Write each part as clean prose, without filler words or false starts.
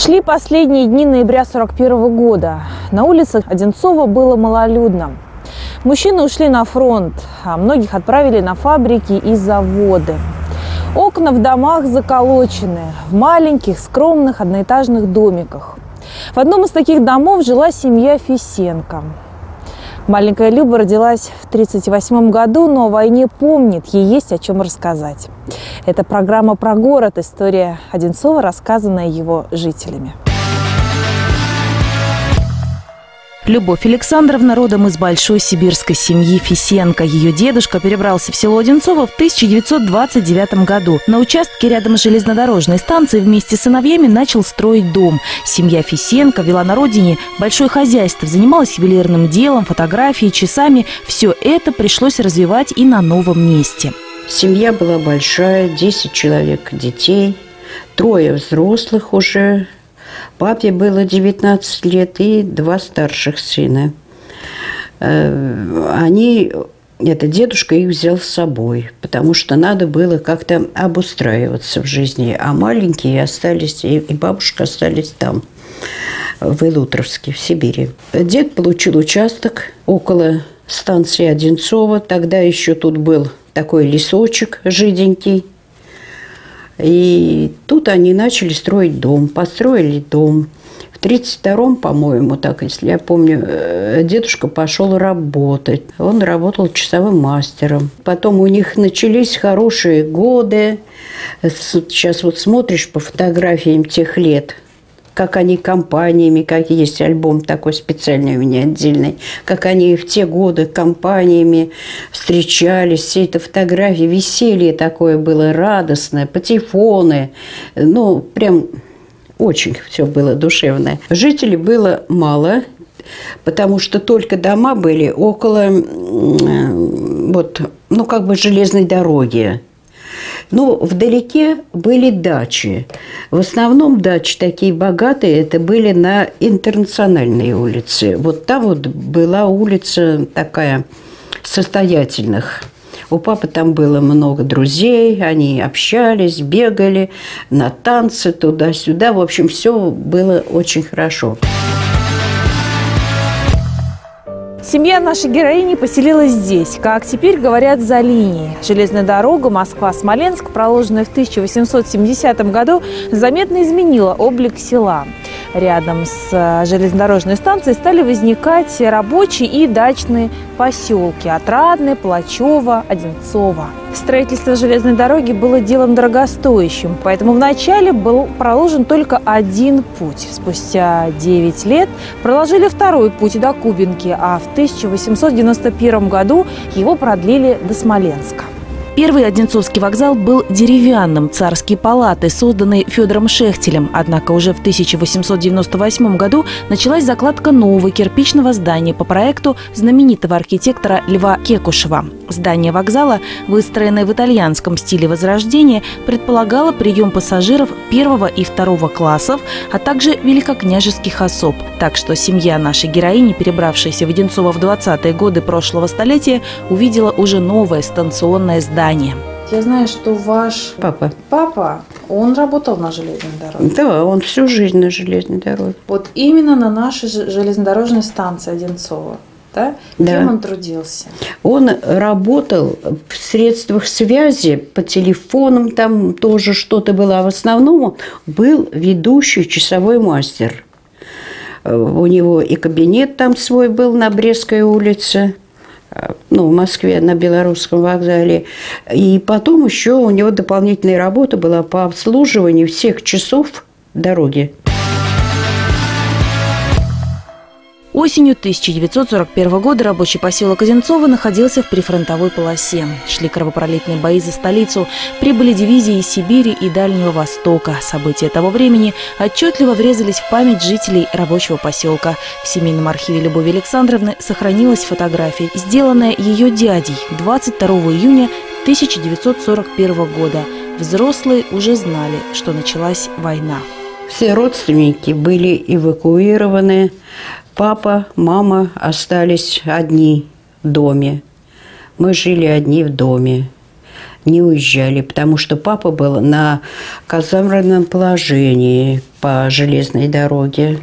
Шли последние дни ноября 1941 года. На улицах Одинцова было малолюдно. Мужчины ушли на фронт, а многих отправили на фабрики и заводы. Окна в домах заколочены, в маленьких, скромных одноэтажных домиках. В одном из таких домов жила семья Фисенко. Маленькая Люба родилась в 1938 году, но о войне помнит, ей есть о чем рассказать. Это программа про город, история Одинцова, рассказанная его жителями. Любовь Александровна родом из большой сибирской семьи Фисенко. Ее дедушка перебрался в село Одинцово в 1929 году. На участке рядом с железнодорожной станцией вместе с сыновьями начал строить дом. Семья Фисенко вела на родине большое хозяйство, занималась ювелирным делом, фотографией, часами. Все это пришлось развивать и на новом месте. Семья была большая, 10 человек детей, 3 взрослых уже. Папе было 19 лет и 2 старших сына. Дедушка их взял с собой, потому что надо было как-то обустраиваться в жизни. А маленькие остались, и бабушка остались там, в Илутровске, в Сибири. Дед получил участок около станции Одинцова. Тогда еще тут был такой лесочек жиденький. И тут они начали строить дом, построили дом. В 1932-м, по-моему, так, если я помню, дедушка пошел работать. Он работал часовым мастером. Потом у них начались хорошие годы. Сейчас вот смотришь по фотографиям тех лет, как они компаниями, как есть альбом такой специальный у меня отдельный, как они в те годы компаниями встречались, все эти фотографии, веселье такое было радостное, патефоны, прям очень все было душевное. Жителей было мало, потому что только дома были около, железной дороги. Вдалеке были дачи. В основном дачи такие богатые, это были на Интернациональной улице. Вот там вот была улица такая состоятельных. У папы там было много друзей, они общались, бегали на танцы туда-сюда. В общем, все было очень хорошо. Семья нашей героини поселилась здесь, как теперь говорят, за линией. Железная дорога Москва-Смоленск, проложенная в 1870 году, заметно изменила облик села. Рядом с железнодорожной станцией стали возникать рабочие и дачные поселки – Отрадное, Плачево, Одинцово. Строительство железной дороги было делом дорогостоящим, поэтому вначале был проложен только один путь. Спустя 9 лет проложили второй путь до Кубинки, а в 1891 году его продлили до Смоленска. Первый Одинцовский вокзал был деревянным, царские палаты, созданные Федором Шехтелем. Однако уже в 1898 году началась закладка нового кирпичного здания по проекту знаменитого архитектора Льва Кекушева. Здание вокзала, выстроенное в итальянском стиле Возрождения, предполагало прием пассажиров 1 и 2 классов, а также великокняжеских особ. Так что семья нашей героини, перебравшаяся в Одинцово в 20-е годы прошлого столетия, увидела уже новое станционное здание. Я знаю, что ваш папа, он работал на железной дороге. Да, он всю жизнь на железной дороге. Вот именно на нашей железнодорожной станции Одинцово. Да? Да. Кем он трудился? Он работал в средствах связи, по телефонам там тоже что-то было. А в основном был ведущий часовой мастер. У него и кабинет там свой был на Брестской улице. В Москве на Белорусском вокзале. И потом еще у него дополнительная работа была по обслуживанию всех часов дороги. Осенью 1941 года рабочий поселок Одинцово находился в прифронтовой полосе. Шли кровопролитные бои за столицу, прибыли дивизии из Сибири и Дальнего Востока. События того времени отчетливо врезались в память жителей рабочего поселка. В семейном архиве Любови Александровны сохранилась фотография, сделанная ее дядей 22 июня 1941 года. Взрослые уже знали, что началась война. Все родственники были эвакуированы. Папа, мама остались одни в доме. Мы жили одни в доме, не уезжали, потому что папа был на казарменном положении. по железной дороге.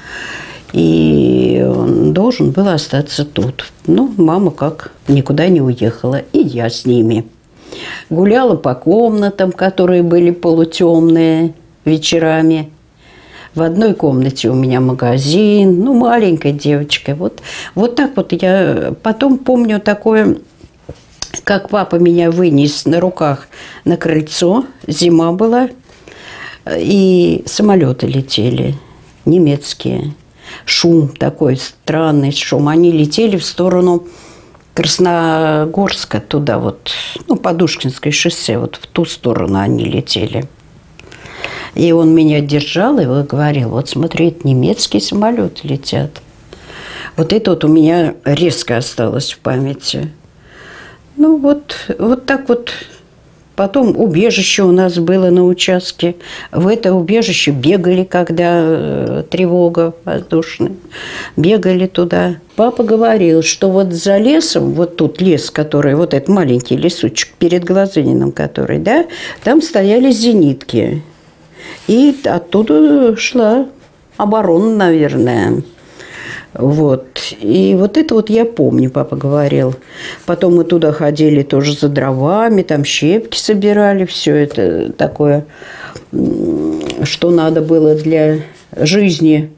И он должен был остаться тут. Ну, мама как никуда не уехала, и я с ними. Гуляла по комнатам, которые были полутемные вечерами. В одной комнате у меня магазин, ну, маленькая девочка. Вот так вот я потом помню такое, как папа меня вынес на руках на крыльцо. Зима была, и самолеты летели, немецкие. Шум такой, странный шум. Они летели в сторону Красногорска, туда вот, ну, Подушкинское шоссе, вот в ту сторону они летели. И он меня держал и говорил: вот смотри, немецкие самолеты летят. Вот это вот у меня резко осталось в памяти. Ну вот так вот. Потом убежище у нас было на участке. В это убежище бегали, когда тревога воздушная. Бегали туда. Папа говорил, что вот за лесом, вот тут лес, который, вот этот маленький лесочек перед Глазыниным, который, да, там стояли зенитки. И оттуда шла оборона, наверное. Вот. И вот это вот я помню, папа говорил. Потом мы туда ходили тоже за дровами, там щепки собирали, все это такое, что надо было для жизни.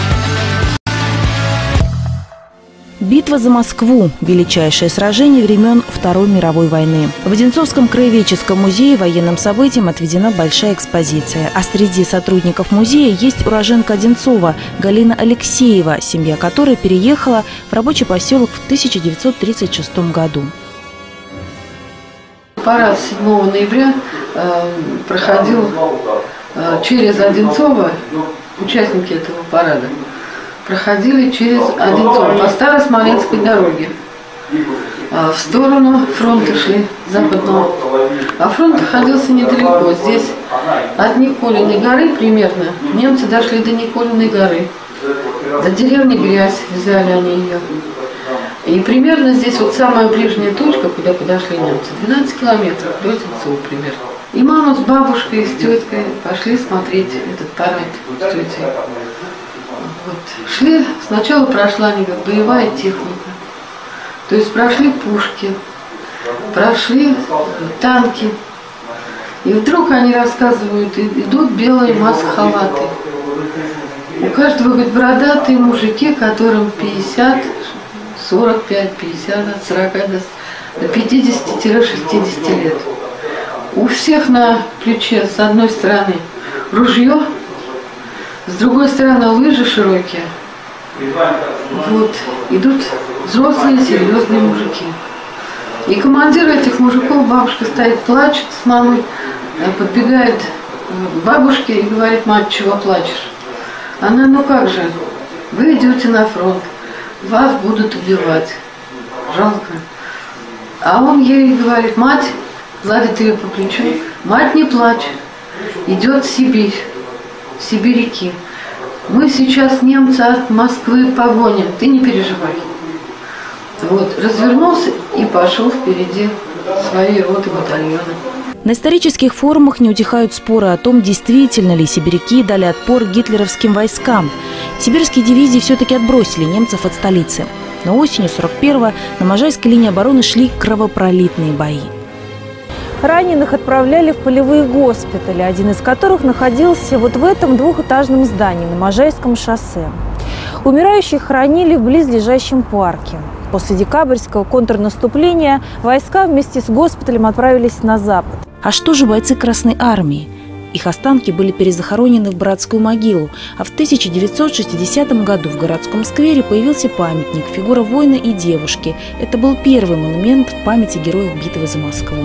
Битва за Москву – величайшее сражение времен Второй мировой войны. В Одинцовском краеведческом музее военным событиям отведена большая экспозиция. А среди сотрудников музея есть уроженка Одинцова Галина Алексеева, семья которой переехала в рабочий поселок в 1936 году. Парад 7 ноября проходил через Одинцово, участники этого парада проходили через Одинцово по Старосмоленской дороге. В сторону фронта шли, западного. А фронт находился недалеко. Здесь от Николиной горы примерно немцы дошли до Николиной горы. До деревни Грязь взяли они ее. И примерно здесь вот самая ближняя точка, куда подошли немцы, 12 километров до Одинцова примерно. И мама с бабушкой, с теткой пошли смотреть этот парад с тетей. Вот. Шли, сначала прошла, они говорят, боевая техника. То есть прошли пушки, прошли танки. И вдруг они рассказывают, идут белые маск-халаты. У каждого, говорит, бородатые мужики, которым 50, 45, 50, от 40 до 50-60 лет. У всех на плече с одной стороны ружье, с другой стороны лыжи широкие. Вот. Идут взрослые, серьезные мужики. И командир этих мужиков, бабушка стоит, плачет с мамой, подбегает к бабушке и говорит: мать, чего плачешь? Она: ну как же, вы идете на фронт, вас будут убивать. Жалко. А он ей говорит: мать, гладит ее по плечу: мать, не плачь, идет Сибирь. Сибиряки. Мы сейчас немца от Москвы погоним, ты не переживай. Вот, развернулся и пошел впереди своей роты, батальона. На исторических форумах не утихают споры о том, действительно ли сибиряки дали отпор гитлеровским войскам. Сибирские дивизии все-таки отбросили немцев от столицы. Но осенью 41-го на Можайской линии обороны шли кровопролитные бои. Раненых отправляли в полевые госпитали, один из которых находился вот в этом двухэтажном здании на Можайском шоссе. Умирающих хоронили в близлежащем парке. После декабрьского контрнаступления войска вместе с госпиталем отправились на запад. А что же бойцы Красной армии? Их останки были перезахоронены в братскую могилу, а в 1960 году в городском сквере появился памятник, фигура воина и девушки. Это был первый монумент в памяти героев битвы за Москву.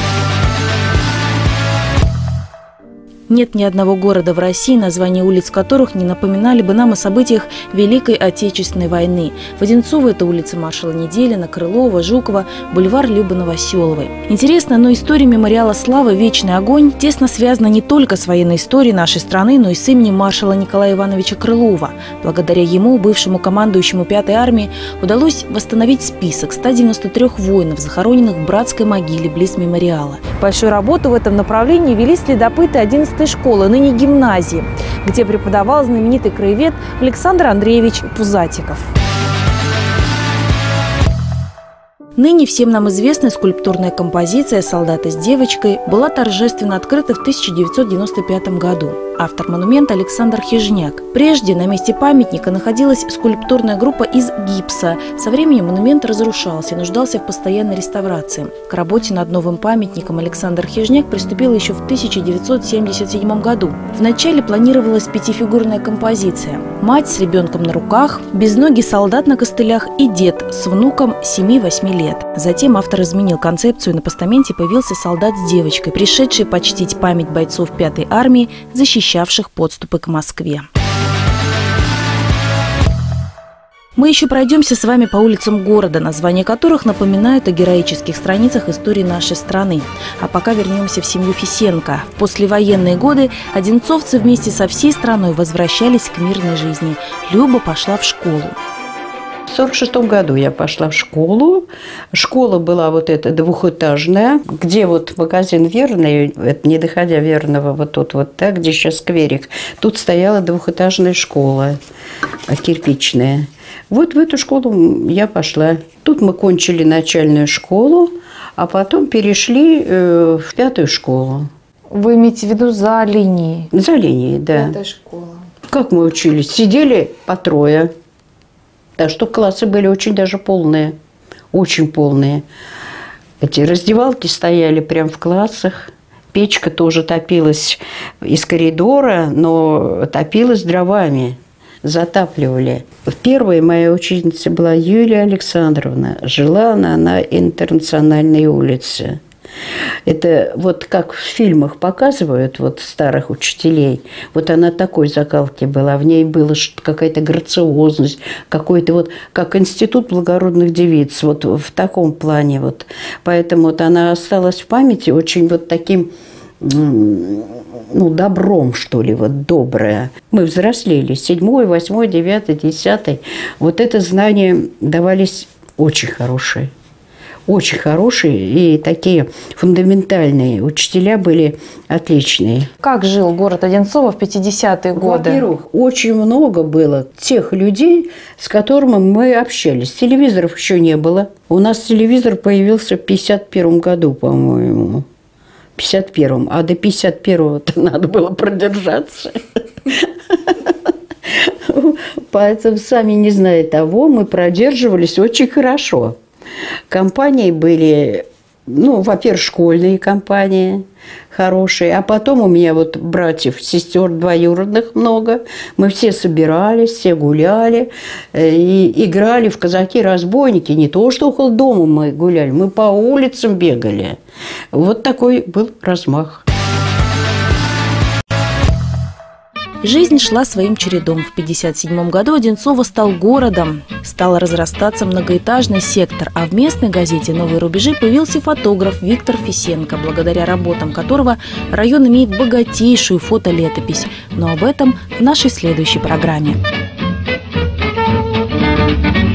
Нет ни одного города в России, названия улиц которых не напоминали бы нам о событиях Великой Отечественной войны. В Одинцово это улица маршала Неделина, Крылова, Жукова, бульвар Любы Новоселовой. Интересно, но история мемориала славы «Вечный огонь» тесно связана не только с военной историей нашей страны, но и с именем маршала Николая Ивановича Крылова. Благодаря ему, бывшему командующему 5-й армии, удалось восстановить список 193 воинов, захороненных в братской могиле близ мемориала. Большую работу в этом направлении вели следопыты 11 10-й школы, ныне гимназии, где преподавал знаменитый краевед Александр Андреевич Пузатиков. Ныне всем нам известная скульптурная композиция «Солдаты с девочкой» была торжественно открыта в 1995 году. Автор монумента Александр Хижняк. Прежде на месте памятника находилась скульптурная группа из гипса. Со временем монумент разрушался и нуждался в постоянной реставрации. К работе над новым памятником Александр Хижняк приступил еще в 1977 году. Вначале планировалась пятифигурная композиция. Мать с ребенком на руках, безногий солдат на костылях и дед с внуком 7-8 лет. Затем автор изменил концепцию, и на постаменте появился солдат с девочкой, пришедший почтить память бойцов 5-й армии, защищавших подступы к Москве. Мы еще пройдемся с вами по улицам города, названия которых напоминают о героических страницах истории нашей страны. А пока вернемся в семью Фисенко. В послевоенные годы одинцовцы вместе со всей страной возвращались к мирной жизни. Люба пошла в школу. В 1946 году я пошла в школу. Школа была вот эта двухэтажная, где вот магазин Верный, это не доходя Верного, вот тут вот, да, где сейчас скверик, тут стояла двухэтажная школа кирпичная. Вот в эту школу я пошла. Тут мы кончили начальную школу, а потом перешли в 5-ю школу. Вы имеете в виду за линией? За линией, да. 5-я школа. Как мы учились? Сидели по трое. Так что классы были очень даже полные. Очень полные. Эти раздевалки стояли прямо в классах. Печка тоже топилась из коридора, но топилась дровами. Затапливали. Первая моя ученица была Юлия Александровна. Жила она на Интернациональной улице. Это вот как в фильмах показывают вот старых учителей. Вот она такой закалки была. В ней была какая-то грациозность, какой-то вот как институт благородных девиц. Вот в таком плане вот. Поэтому вот она осталась в памяти очень вот таким, ну, добром, что ли, вот доброе. Мы взрослели. 7-й, 8-й, 9-й, 10-й. Вот это знания давались очень хорошие. Очень хорошие и такие фундаментальные. Учителя были отличные. Как жил город Одинцово в 50-е годы? Во-первых, очень много было тех людей, с которыми мы общались. Телевизоров еще не было. У нас телевизор появился в 51 году, по-моему. В 51-м. А до 51-го-то надо было продержаться. Поэтому, сами не зная того, мы продерживались очень хорошо. Компании были, ну, во-первых, школьные компании хорошие, а потом у меня вот братьев, сестер двоюродных много. Мы все собирались, все гуляли и играли в казаки-разбойники. Не то, что около дома мы гуляли, мы по улицам бегали. Вот такой был размах. Жизнь шла своим чередом. В 1957 году Одинцово стал городом. Стал разрастаться многоэтажный сектор, а в местной газете «Новые рубежи» появился фотограф Виктор Фисенко, благодаря работам которого район имеет богатейшую фотолетопись. Но об этом в нашей следующей программе.